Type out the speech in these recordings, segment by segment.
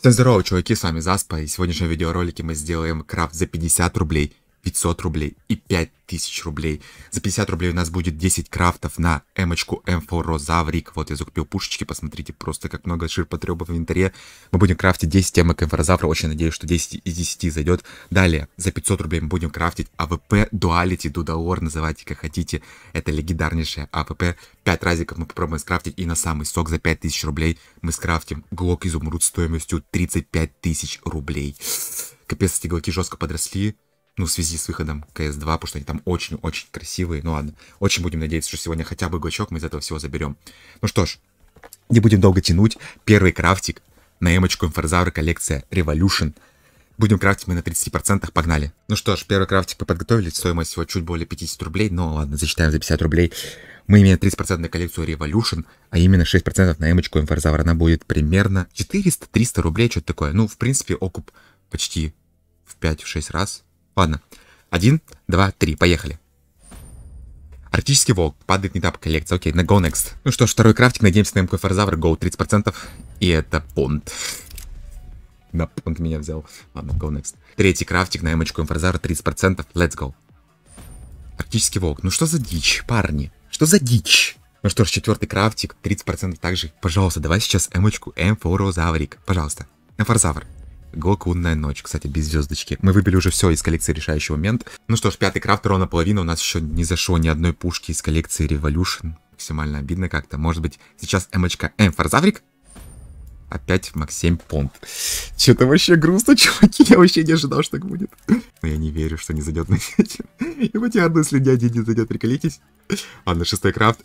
Всем здорово, чуваки, с вами Заспа, и в сегодняшнем видеоролике мы сделаем крафт за 50 рублей, 500 рублей и 5000 рублей. За 50 рублей у нас будет 10 крафтов на эмочку Эмфорозаврик. Вот я закупил пушечки, посмотрите просто как много ширпотребов в инвентаре. Мы будем крафтить 10 эмок Эмфорозавра, очень надеюсь, что 10 из 10 зайдет. Далее, за 500 рублей мы будем крафтить АВП Дуалити, Дудалор, называйте как хотите. Это легендарнейшая АВП. 5 разиков мы попробуем скрафтить, и на самый сок за 5000 рублей мы скрафтим Глок Изумруд стоимостью 35 тысяч рублей. Капец, эти глоки жестко подросли. Ну, в связи с выходом CS2, потому что они там очень-очень красивые. Ну ладно, очень будем надеяться, что сегодня хотя бы глочок мы из этого всего заберем. Ну что ж, не будем долго тянуть. Первый крафтик на эмочку Эмфорозавра коллекция Revolution. Будем крафтить мы на 30%, погнали. Ну что ж, первый крафтик мы подготовили, стоимость всего чуть более 50 рублей. Ну ладно, зачитаем за 50 рублей. Мы имеем 30% на коллекцию Revolution, а именно 6% на эмочку Эмфорозавра. Она будет примерно 400-300 рублей, что-то такое. Ну, в принципе, окуп почти в 5-6 раз. Ладно, 1, 2, 3, поехали. Арктический волк, падает не та коллекция, окей, на go next. Ну что ж, второй крафтик, надеемся на эмку Эмфорозавра, go 30%, и это понт. Да, понт меня взял, ладно, go next. Третий крафтик на эмочку Эмфорозавра, 30%, let's go. Арктический волк, ну что за дичь, парни, что за дичь? Ну что ж, четвертый крафтик, 30% также. Пожалуйста, давай сейчас эмочку Эмфорозаврик, пожалуйста, Эмфорозавр. Глок лунная ночь, кстати, без звездочки. Мы выбили уже все из коллекции решающий момент. Ну что ж, пятый крафт, ровно половина. У нас еще не зашло ни одной пушки из коллекции Revolution. Максимально обидно как-то. Может быть, сейчас эмочка Эмфорозаврик? Опять Максим понт. Что-то вообще грустно, чуваки. Я вообще не ожидал, что так будет. Но я не верю, что не зайдет на этим. И вот я одну, если ни один не зайдет, приколитесь. Ладно, шестой крафт.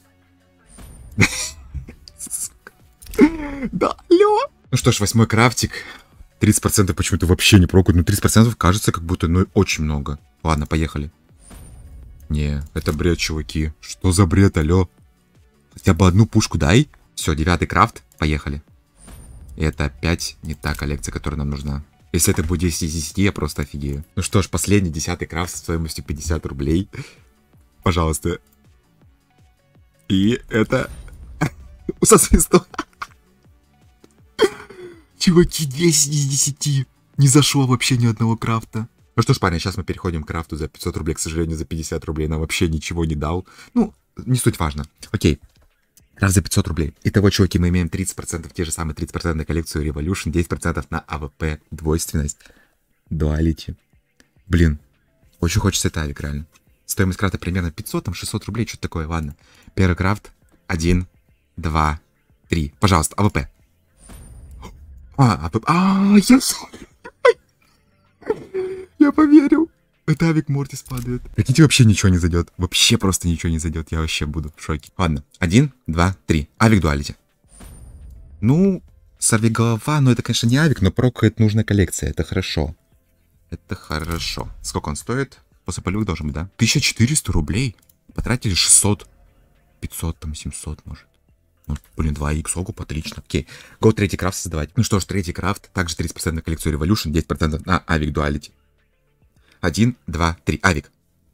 Да, алло. Ну что ж, восьмой крафтик. 30% почему-то вообще не прокут. Ну, 30% кажется, как будто, ну, очень много. Ладно, поехали. Не, это бред, чуваки. Что за бред, алло? Хотя бы одну пушку дай. Все, девятый крафт, поехали. И это опять не та коллекция, которая нам нужна. Если это будет 10 из 10, я просто офигею. Ну что ж, последний, 10-й крафт со стоимостью 50 рублей. Пожалуйста. И это... Со свистом. Чуваки, 10 из 10. Не зашло вообще ни одного крафта. Ну что ж, парни, сейчас мы переходим к крафту за 500 рублей. К сожалению, за 50 рублей нам вообще ничего не дал. Ну, не суть важно. Окей. Крафт за 500 рублей. Итого, чуваки, мы имеем 30%, те же самые 30% на коллекцию Revolution, 10% на АВП двойственность. Дуалити. Блин, очень хочется это авик, реально. Стоимость крафта примерно 500, там 600 рублей, что-то такое, ладно. Первый крафт. 1, 2, 3. Пожалуйста, АВП. Я поверил. Это авик Мортис падает. Прикиньте, вообще ничего не зайдет. Вообще просто ничего не зайдет. Я вообще буду в шоке. Ладно. 1, 2, 3. Авик дуалити. Ну, сорвиголова, ну это, конечно, не авик, но прокает нужная коллекция. Это хорошо. Это хорошо. Сколько он стоит? После полюк должен быть, да? 1400 рублей. Потратили 600. 500, там 700, может. Ну, блин, 2 икс окуп, отлично. Окей. Go третий крафт создавать. Ну что ж, третий крафт. Также 30% на коллекцию Revolution, 10% на авик дуалити. 1, 2, 3. Авик.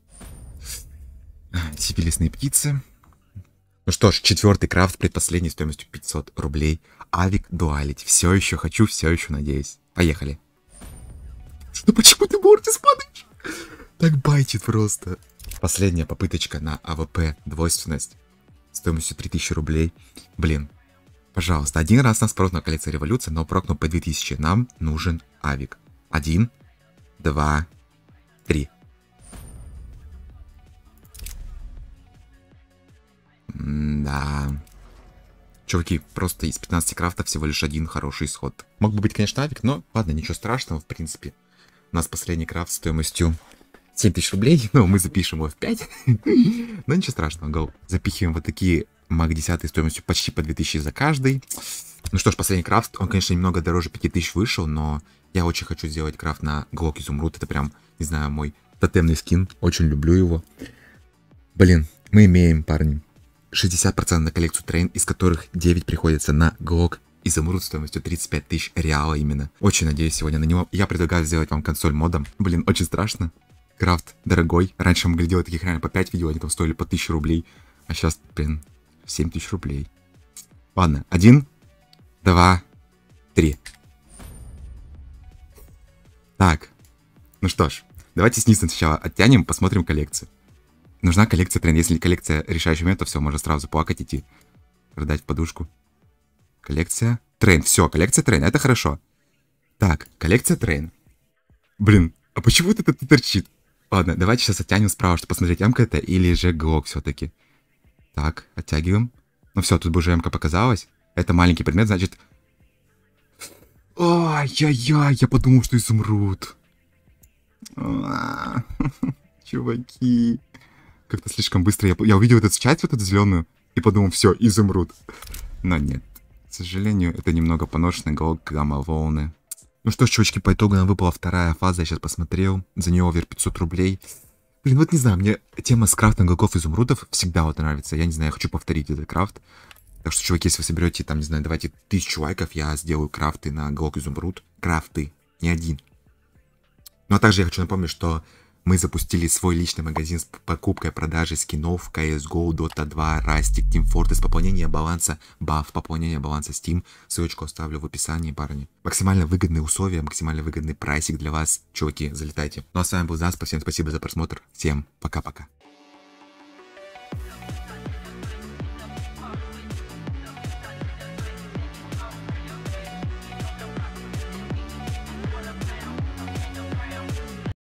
Себе лесные птицы. Ну что ж, четвертый крафт, предпоследний, стоимостью 500 рублей. Авик дуалити. Все еще хочу, все еще надеюсь. Поехали. Что, почему ты Мортис падаешь? Так байтит просто. Последняя попыточка на АВП двойственность. Стоимостью 3000 рублей. Блин. Пожалуйста, один раз нас прокнула коллекция Революция, но прокнул по 2000. Нам нужен авик. 1, 2, 3. Да. Чуваки, просто из 15 крафтов всего лишь один хороший исход. Мог бы быть, конечно, авик, но ладно, ничего страшного, в принципе. У нас последний крафт стоимостью 7000 рублей, но мы запишем его в 5. Но ничего страшного, go. Запихиваем вот такие маг 10 стоимостью почти по 2000 за каждый. Ну что ж, последний крафт, он, конечно, немного дороже 5000 вышел, но я очень хочу сделать крафт на Глок Изумруд. Это прям, не знаю, мой тотемный скин, очень люблю его. Блин, мы имеем, парни, 60% на коллекцию Трейн, из которых 9 приходится на Глок Изумруд стоимостью 35 тысяч реала именно. Очень надеюсь сегодня на него. Я предлагаю сделать вам консоль модом. Блин, очень страшно. Крафт дорогой. Раньше мы глядели таких реально по 5 видео, они там стоили по 1000 рублей. А сейчас, блин, 7000 рублей. Ладно, 1, 2, 3. Так, ну что ж, давайте снизу сначала оттянем, посмотрим коллекцию. Нужна коллекция трен. Если коллекция решающий момент, то все, можно сразу плакать, идти. Рыдать в подушку. Коллекция трен. Все, коллекция трен. Это хорошо. Так, коллекция трен. Блин, а почему это торчит? Ладно, давайте сейчас оттянем справа, чтобы посмотреть, М-ка это или же глок все-таки. Так, оттягиваем. Ну все, тут бы уже М-ка показалась. Это маленький предмет, значит... Ай-яй-яй, я подумал, что изумруд. Чуваки. Как-то слишком быстро. Я увидел эту часть, вот эту зеленую, и подумал, все, изумруд. Но нет. К сожалению, это немного поношенный глок гамма-волны. Ну что ж, чувачки, по итогу нам выпала вторая фаза, я сейчас посмотрел. За нее овер 500 рублей. Блин, вот не знаю, мне тема с крафтом глоков изумрудов всегда вот нравится. Я не знаю, я хочу повторить этот крафт. Так что, чуваки, если вы соберете, там, не знаю, давайте 1000 лайков, я сделаю крафты на глок изумруд. Крафты, не один. Ну а также я хочу напомнить, что мы запустили свой личный магазин с покупкой и продажей скинов CSGO, Dota 2, Rustic, Team Fortress, пополнение баланса BAF, пополнение баланса Steam. Ссылочку оставлю в описании, парни. Максимально выгодные условия, максимально выгодный прайсик для вас. Чуваки, залетайте. Ну а с вами был Заспа, всем спасибо за просмотр, всем пока-пока.